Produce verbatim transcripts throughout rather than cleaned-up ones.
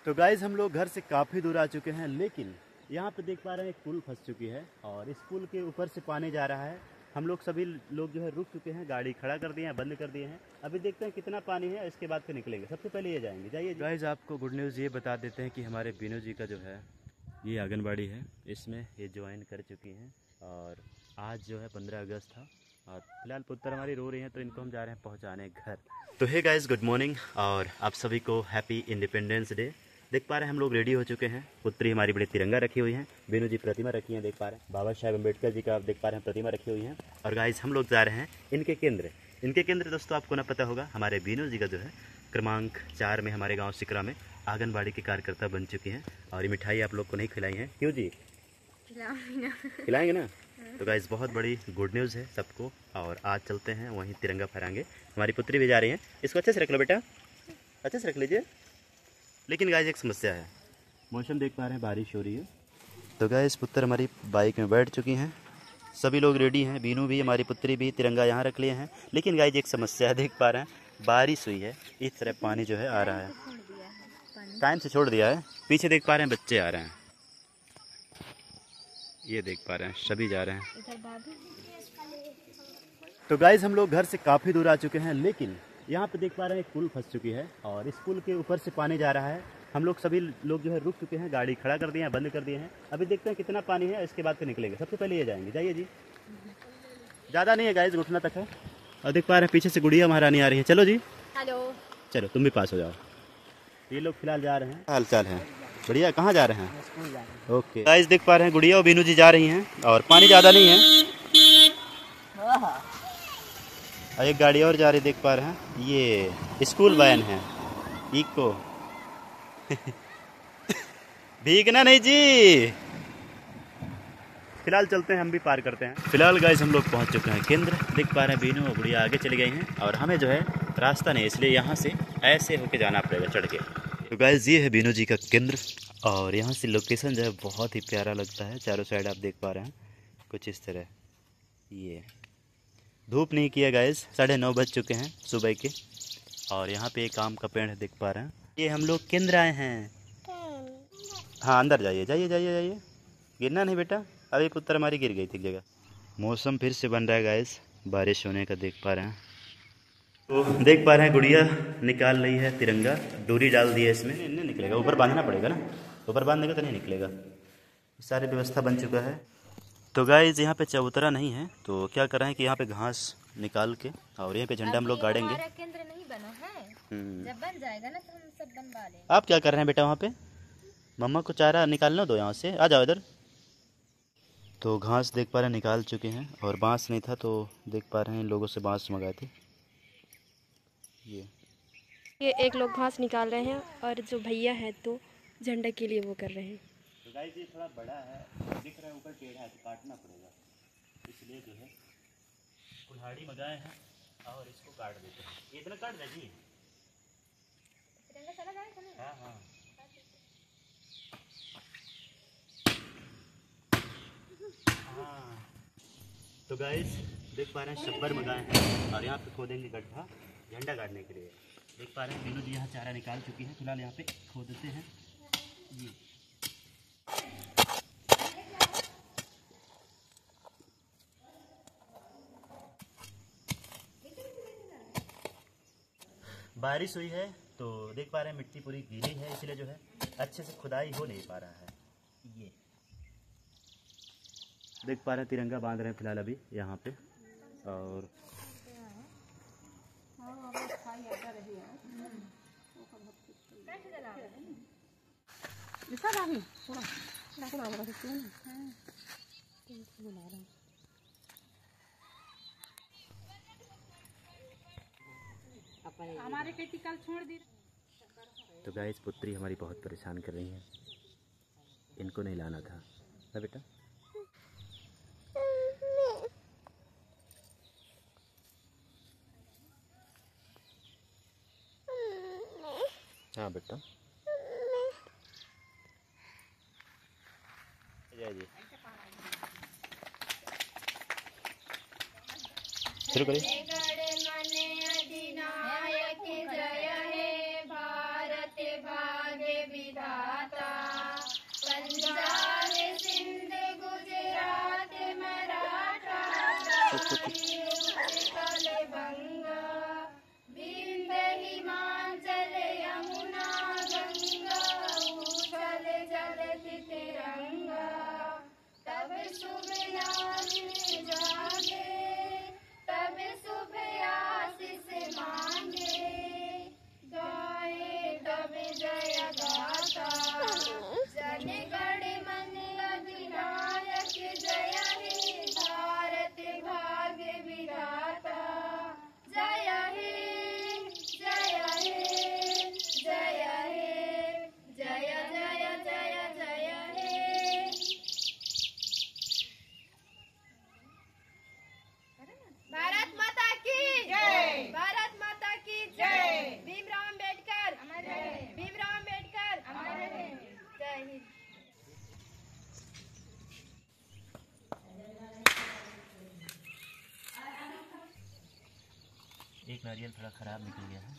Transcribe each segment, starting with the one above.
तो गाइज हम लोग घर से काफ़ी दूर आ चुके हैं, लेकिन यहाँ पे देख पा रहे हैं एक पुल फंस चुकी है और इस पुल के ऊपर से पानी जा रहा है। हम लोग सभी लोग जो है रुक चुके हैं, गाड़ी खड़ा कर दिए हैं, बंद कर दिए हैं। अभी देखते हैं कितना पानी है, इसके बाद फिर निकलेंगे। सबसे पहले ये जाएंगे। जाइए गाइज, आपको गुड न्यूज़ ये बता देते हैं कि हमारे बीनू जी का जो है ये आंगनबाड़ी है, इसमें ये ज्वाइन कर चुकी हैं और आज जो है पंद्रह अगस्त था और फिलहाल पुत्र हमारी रो रही हैं, तो इनको हम जा रहे हैं पहुंचाने घर। तो हे गाइस, गुड मॉर्निंग और आप सभी को हैप्पी इंडिपेंडेंस डे। देख पा रहे हैं हम लोग रेडी हो चुके हैं। पुत्री हमारी बड़ी तिरंगा रखी हुई है, बीनू जी प्रतिमा रखी है, देख पा रहे हैं बाबा साहेब अम्बेडकर जी का आप देख पा रहे हैं प्रतिमा रखी हुई है। और गाइस हम लोग जा रहे हैं इनके केंद्र। इनके केंद्र दोस्तों आपको ना पता होगा, हमारे बीनू जी का जो है क्रमांक चार में हमारे गाँव सिकरा में आंगनबाड़ी के कार्यकर्ता बन चुकी हैं। और ये मिठाई आप लोग को नहीं खिलाई है, क्यों जी? खिलाएंगे ना। तो गाइस बहुत बड़ी गुड न्यूज़ है सबको और आज चलते हैं वहीं तिरंगा फहराएंगे। हमारी पुत्री भी जा रही है, इसको अच्छे से रख लो बेटा, अच्छे से रख लीजिए। लेकिन गाइस एक समस्या है, मौसम देख पा रहे हैं बारिश हो रही है। तो गाइस पुत्र हमारी बाइक में बैठ चुकी हैं, सभी लोग रेडी हैं, बीनू भी हमारी पुत्री भी तिरंगा यहाँ रख लिए हैं। लेकिन गाइस एक समस्या है, देख पा रहे हैं बारिश हुई है, इस तरह पानी जो है आ रहा है, टाइम से छोड़ दिया है। पीछे देख पा रहे हैं बच्चे आ रहे हैं, ये देख पा रहे हैं सभी जा रहे हैं। तो गाइज हम लोग घर से काफ़ी दूर आ चुके हैं, लेकिन यहाँ पे देख पा रहे हैं एक पुल फंस चुकी है और इस पुल के ऊपर से पानी जा रहा है। हम लोग सभी लोग जो है रुक चुके हैं, गाड़ी खड़ा कर दिए हैं, बंद कर दिए हैं। अभी देखते हैं कितना पानी है, इसके बाद फिर निकलेंगे। सबसे पहले ये जाएंगे। जाइए जी, ज़्यादा नहीं है गाइज, घुटना तक है। और देख पा रहे हैं पीछे से गुड़िया महारानी आ रही है। चलो जी, हेलो, चलो तुम भी पास हो जाओ। ये लोग फिलहाल जा रहे हैं, हाल चाल है बढ़िया। कहाँ जा रहे हैं? ओके गाइस देख पा रहे हैं गुड़िया और बीनू जी जा रही हैं और पानी ज़्यादा नहीं है। एक गाड़ी और जा रही देख पा रहे हैं, ये स्कूल वैन है इको। भीगना नहीं जी। फिलहाल चलते हैं, हम भी पार करते हैं। फिलहाल गाइस हम लोग पहुंच चुके हैं केंद्र। देख पा रहे हैं बीनू और गुड़िया आगे चली गई हैं और हमें जो है रास्ता नहीं, इसलिए यहाँ से ऐसे होके जाना पड़ेगा चढ़ के। तो गाइस ये है बीनू जी का केंद्र और यहाँ से लोकेशन जो है बहुत ही प्यारा लगता है। चारों साइड आप देख पा रहे हैं कुछ इस तरह। ये धूप नहीं किया गाइस, साढ़े नौ बज चुके हैं सुबह के और यहाँ पे एक आम का पेड़ है देख पा रहे हैं। ये हम लोग केंद्र आए हैं। हाँ अंदर जाइए जाइए जाइए जाइए, गिरना नहीं बेटा। अभी पुत्र हमारी गिर गई थी जगह। मौसम फिर से बन रहा है गाइस, बारिश होने का देख पा रहे हैं। तो देख पा रहे हैं गुड़िया निकाल रही है तिरंगा, डोरी डाल दी है इसमें। नहीं निकलेगा, ऊपर बांधना पड़ेगा ना, ऊपर बांधने का तो नहीं निकलेगा। सारी व्यवस्था बन चुका है। तो गाइस यहाँ पे चबूतरा नहीं है, तो क्या कर रहे हैं कि यहाँ पे घास निकाल के और यहाँ पे झंडा हम लोग गाड़ेंगे। हमारा केंद्र नहीं बना है, जब बन जाएगा ना तो हम सब बनवा लेंगे। आप क्या कर रहे हैं बेटा वहाँ पे? मम्मा को चारा निकालना दो, यहाँ से आ जाओ इधर। तो घास देख पा रहे हैं निकाल चुके हैं और बाँस नहीं था तो देख पा रहे हैं लोगों से बाँस मंगाए थे। ये ये एक लोग घास निकाल रहे हैं और जो भैया है तो झंडा के लिए वो कर रहे हैं। तो गाइस ये थोड़ा बड़ा है, दिख रहा है ऊपर टेढ़ा है तो काटना पड़ेगा, इसलिए जो है कुल्हाड़ी मंगाए हैं और इसको काट देते हैं। ये इतना काट दे जी। हाँ हाँ हाँ। तो गाइस देख पा रहे हैं शब्बर मंगाए हैं और यहाँ पे खोदेंगे गड्ढा झंडा गाड़ने के लिए। देख पा रहे हैं बीनू जी यहाँ चारा निकाल चुकी है, फिलहाल यहाँ पे खोदते हैं ये। बारिश हुई है तो देख पा रहे हैं मिट्टी पूरी गीली है, इसलिए जो है अच्छे से खुदाई हो नहीं पा रहा है। ये देख पा रहे हैं तिरंगा बांध रहे हैं फिलहाल अभी यहाँ पे। और हमारे खेती कल छोड़ दी। तो गाइस पुत्री हमारी बहुत परेशान कर रही है, इनको नहीं लाना था ना बेटा। हाँ बेटा जी, शुरू करिए। अधिनायक जय हे भारत भाग्य विधाता। पंजाब सिंध गुजरात मराठा उत्कल बंगा, विंध्य हिमाचल यमुना गंगा, उछल चलति तिरंगा। तब शुभ नाम जागे, तब शुभ आशीष मांगे, गाए तब जय गाथा। जन गण मन अधिनायक जय हे, भारत भाग्य विधाता। जय हे जय हे जय हे, जय जय जय जय हे। भारत माता की जय, भारत माता की जय। भीमराव अम्बेडकर अमर रहे, भीमराव अम्बेडकर अमर रहे। जय हिंद। एक नारियल थोड़ा ख़राब निकल गया है।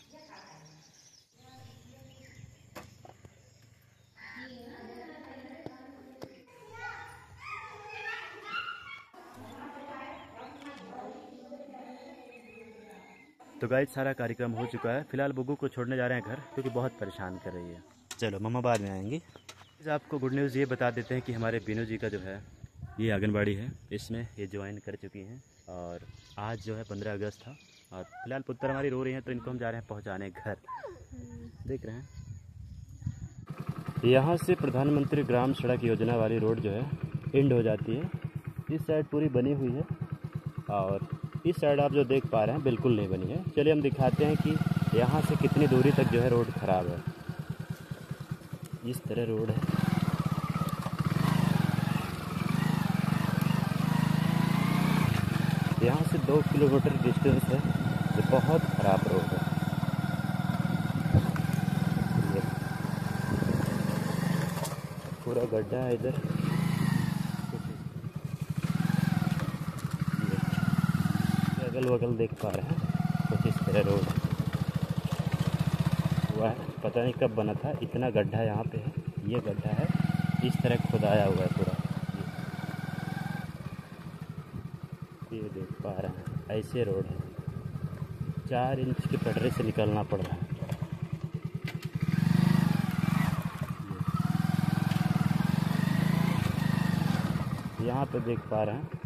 तो गाइस सारा कार्यक्रम हो चुका है। फिलहाल बुग्गू को छोड़ने जा रहे हैं घर, क्योंकि बहुत परेशान कर रही है। चलो मम्मा बाद में आएंगी। आपको गुड न्यूज़ ये बता देते हैं कि हमारे बीनू जी का जो है ये आंगनबाड़ी है, इसमें ये ज्वाइन कर चुकी हैं। और आज जो है पंद्रह अगस्त था, और फिलहाल पुत्र हमारी रो रही हैं, तो इनको हम जा रहे हैं पहुंचाने घर। देख रहे हैं यहाँ से प्रधानमंत्री ग्राम सड़क योजना वाली रोड जो है एंड हो जाती है। इस साइड पूरी बनी हुई है, और इस साइड आप जो देख पा रहे हैं बिल्कुल नहीं बनी है। चलिए हम दिखाते हैं कि यहाँ से कितनी दूरी तक जो है रोड ख़राब है। इस तरह रोड है, यहाँ से दो किलोमीटर डिस्टेंस है, ये बहुत ख़राब रोड है। पूरा गड्ढा है इधर, अगल बगल देख पा रहे हैं कुछ इस तरह रोड हुआ है। पता नहीं कब बना था, इतना गड्ढा यहाँ पे है। ये गड्ढा है, इस तरह खुदाया हुआ है पूरा। ये देख पा रहे हैं, ऐसे रोड है, चार इंच के पटरे से निकलना पड़ रहा है। यहाँ पे देख पा रहे हैं,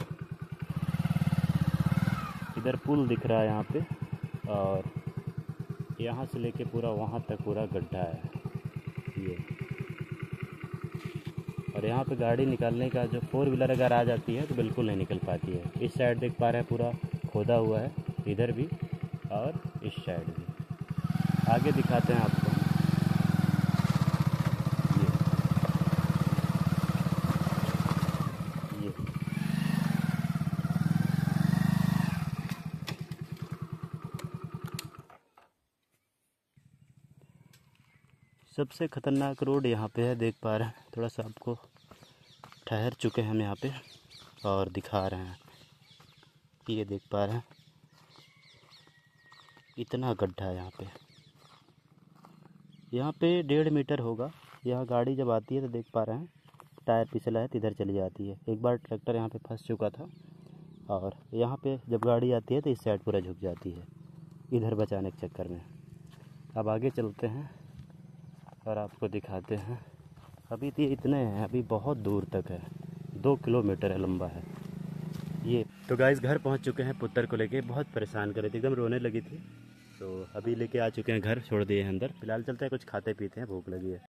इधर पुल दिख रहा है यहाँ पे, और यहाँ से लेके पूरा वहाँ तक पूरा गड्ढा है ये। और यहाँ पे गाड़ी निकालने का जो फोर व्हीलर अगर आ जाती है तो बिल्कुल नहीं निकल पाती है। इस साइड देख पा रहे हैं पूरा खोदा हुआ है, इधर भी और इस साइड भी। आगे दिखाते हैं आपको। ये ये सबसे ख़तरनाक रोड यहाँ पे है, देख पा रहे हैं। थोड़ा सा आपको ठहर चुके हैं हम यहाँ पे और दिखा रहे हैं। ये देख पा रहे हैं, इतना गड्ढा है यहाँ पे। यहाँ पे डेढ़ मीटर होगा। यहाँ गाड़ी जब आती है तो देख पा रहे हैं टायर फिसला है तो इधर चली जाती है। एक बार ट्रैक्टर यहाँ पे फंस चुका था, और यहाँ पे जब गाड़ी आती है तो इस साइड पूरा झुक जाती है, इधर बचाने के चक्कर में। अब आगे चलते हैं और आपको दिखाते हैं। अभी तो ये इतने हैं, अभी बहुत दूर तक है, दो किलोमीटर है लंबा है ये। तो गाइस घर पहुंच चुके हैं पुत्र को लेके। बहुत परेशान कर रही थी, एकदम रोने लगी थी, तो अभी लेके आ चुके हैं घर, छोड़ दिए हैं अंदर। फिलहाल चलते हैं, कुछ खाते पीते हैं, भूख लगी है।